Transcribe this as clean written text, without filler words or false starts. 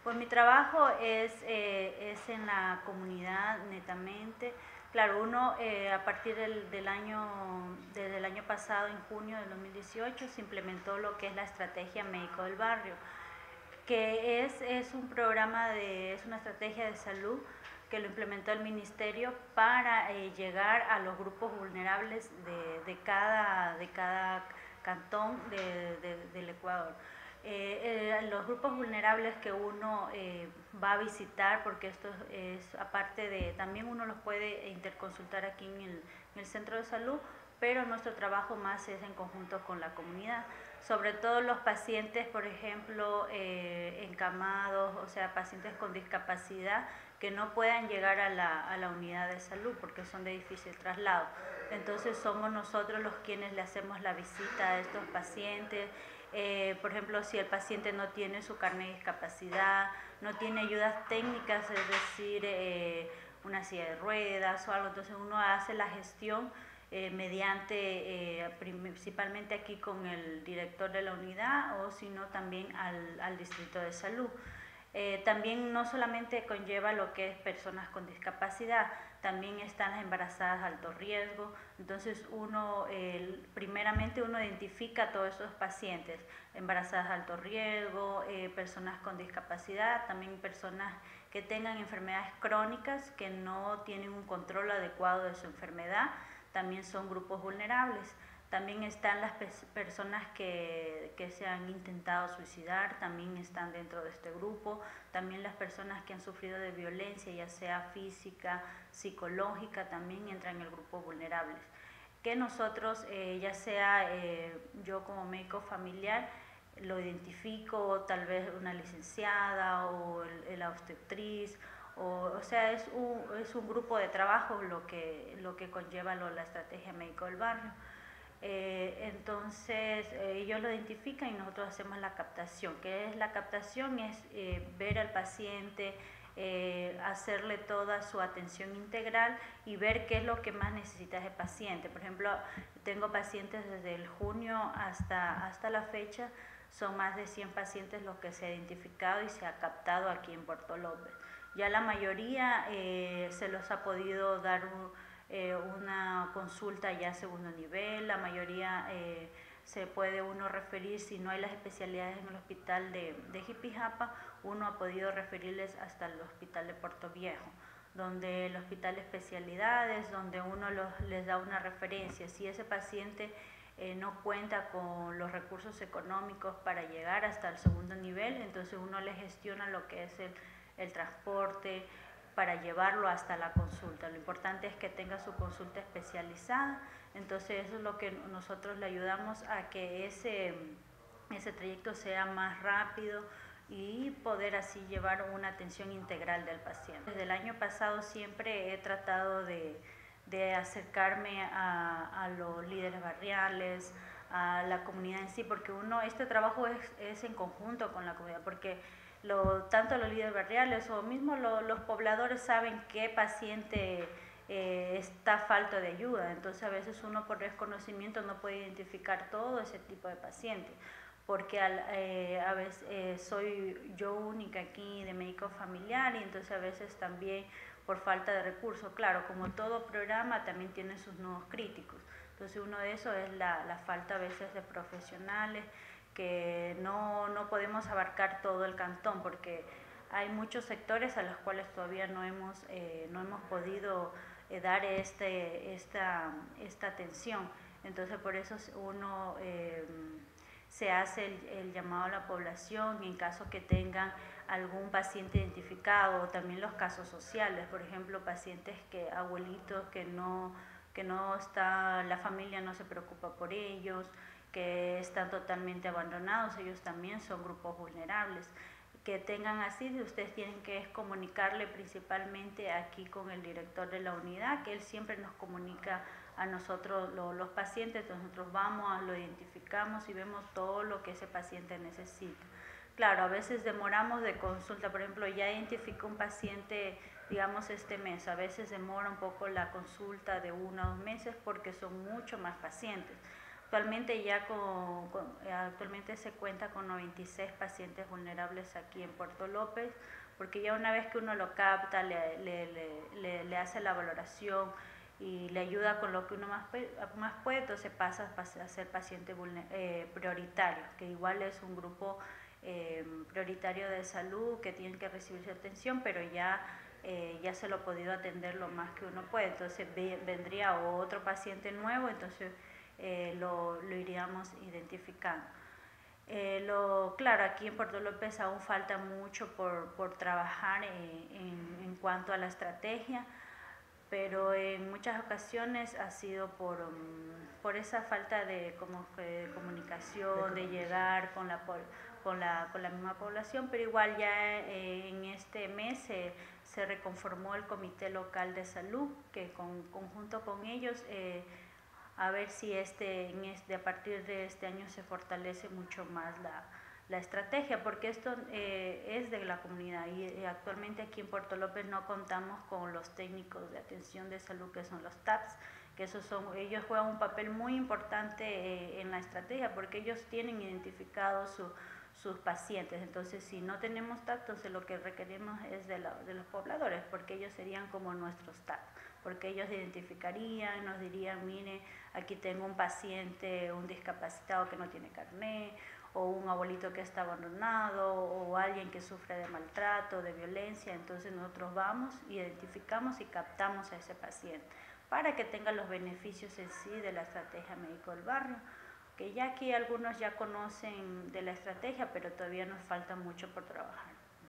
Pues mi trabajo es en la comunidad netamente. Claro, uno a partir desde el año pasado, en junio del 2018, se implementó lo que es la estrategia Médico del Barrio, que es un programa, es una estrategia de salud que lo implementó el ministerio para llegar a los grupos vulnerables de cada cantón del Ecuador. Los grupos vulnerables que uno va a visitar, porque esto es aparte de, también uno los puede interconsultar aquí en el centro de salud, pero nuestro trabajo más es en conjunto con la comunidad, sobre todo los pacientes, por ejemplo, encamados, o sea, pacientes con discapacidad que no puedan llegar a la unidad de salud porque son de difícil traslado. Entonces somos nosotros los quienes le hacemos la visita a estos pacientes. Por ejemplo, si el paciente no tiene su carnet de discapacidad, no tiene ayudas técnicas, es decir, una silla de ruedas o algo, entonces uno hace la gestión mediante, principalmente aquí con el director de la unidad o si no también al distrito de salud. También no solamente conlleva lo que es personas con discapacidad, también están las embarazadas de alto riesgo. Entonces primeramente uno identifica a todos esos pacientes, embarazadas de alto riesgo, personas con discapacidad, también personas que tengan enfermedades crónicas que no tienen un control adecuado de su enfermedad, también son grupos vulnerables. También están las personas que se han intentado suicidar, también están dentro de este grupo. También las personas que han sufrido de violencia, ya sea física, psicológica, también entran en el grupo vulnerables. Que nosotros, ya sea yo como médico familiar, lo identifico, tal vez una licenciada o el obstetriz, o sea, es un grupo de trabajo lo que conlleva la estrategia Médico del Barrio. Entonces ellos lo identifican y nosotros hacemos la captación. ¿Qué es la captación? Es ver al paciente, hacerle toda su atención integral y ver qué es lo que más necesita ese paciente. Por ejemplo, tengo pacientes desde el junio hasta la fecha, son más de 100 pacientes los que se ha identificado y se ha captado aquí en Puerto López. Ya la mayoría se los ha podido dar una consulta ya a segundo nivel, la mayoría se puede uno referir, si no hay las especialidades en el hospital de Jipijapa, uno ha podido referirles hasta el hospital de Puerto Viejo, donde el hospital de especialidades, donde uno les da una referencia. Si ese paciente no cuenta con los recursos económicos para llegar hasta el segundo nivel, entonces uno le gestiona lo que es el transporte, para llevarlo hasta la consulta. Lo importante es que tenga su consulta especializada, entonces eso es lo que nosotros le ayudamos a que ese trayecto sea más rápido y poder así llevar una atención integral del paciente. Desde el año pasado siempre he tratado de acercarme a los líderes barriales, a la comunidad en sí, porque este trabajo es en conjunto con la comunidad, porque tanto los líderes barriales o mismo los pobladores saben qué paciente está falto de ayuda, entonces a veces uno por desconocimiento no puede identificar todo ese tipo de pacientes, porque a veces soy yo única aquí de médico familiar y entonces a veces también por falta de recursos, claro, como todo programa también tiene sus nudos críticos, entonces uno de esos es la falta a veces de profesionales, que no podemos abarcar todo el cantón porque hay muchos sectores a los cuales todavía no hemos podido dar esta atención. Entonces por eso uno se hace el llamado a la población en caso que tengan algún paciente identificado, o también los casos sociales, por ejemplo, pacientes abuelitos que no está, la familia no se preocupa por ellos, que están totalmente abandonados, ellos también son grupos vulnerables. Que tengan así, ustedes tienen que comunicarle principalmente aquí con el director de la unidad, que él siempre nos comunica a nosotros los pacientes, nosotros vamos, lo identificamos y vemos todo lo que ese paciente necesita. Claro, a veces demoramos de consulta, por ejemplo, ya identificó un paciente, digamos, este mes, a veces demora un poco la consulta de 1 o 2 meses porque son mucho más pacientes. Actualmente se cuenta con 96 pacientes vulnerables aquí en Puerto López, porque ya una vez que uno lo capta, le hace la valoración y le ayuda con lo que uno más puede, entonces pasa a ser paciente prioritario, que igual es un grupo prioritario de salud que tienen que recibir su atención, pero ya se lo ha podido atender lo más que uno puede. Entonces vendría otro paciente nuevo, entonces lo iríamos identificando. Claro, aquí en Puerto López aún falta mucho por trabajar en cuanto a la estrategia, pero en muchas ocasiones ha sido por esa falta de comunicación, de llegar con la misma población, pero igual ya en este mes se reconformó el Comité Local de Salud, que conjunto con ellos a ver si a partir de este año se fortalece mucho más la estrategia, porque esto es de la comunidad y actualmente aquí en Puerto López no contamos con los técnicos de atención de salud que son los TAPS, que ellos juegan un papel muy importante en la estrategia porque ellos tienen identificados sus pacientes. Entonces, si no tenemos TAPS, entonces lo que requerimos es de los pobladores, porque ellos serían como nuestros TAPS, porque ellos identificarían, nos dirían, mire, aquí tengo un paciente, un discapacitado que no tiene carné, o un abuelito que está abandonado, o alguien que sufre de maltrato, de violencia. Entonces nosotros vamos, identificamos y captamos a ese paciente para que tenga los beneficios en sí de la estrategia médico del barrio, que ya aquí algunos ya conocen de la estrategia, pero todavía nos falta mucho por trabajar.